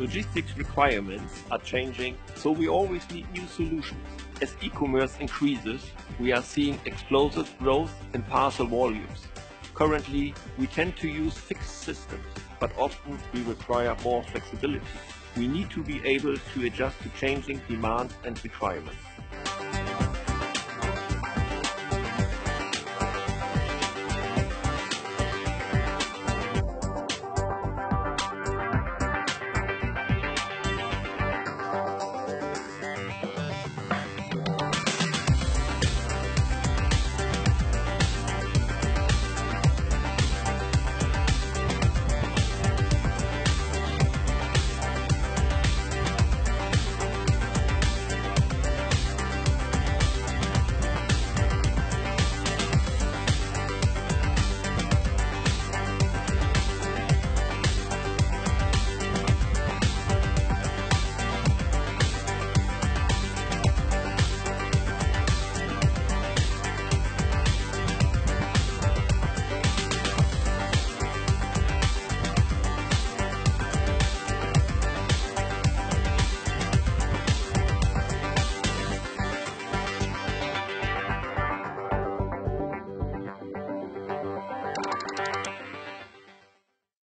Logistics requirements are changing, so we always need new solutions. As e-commerce increases, we are seeing explosive growth in parcel volumes. Currently, we tend to use fixed systems, but often we require more flexibility. We need to be able to adjust to changing demands and requirements.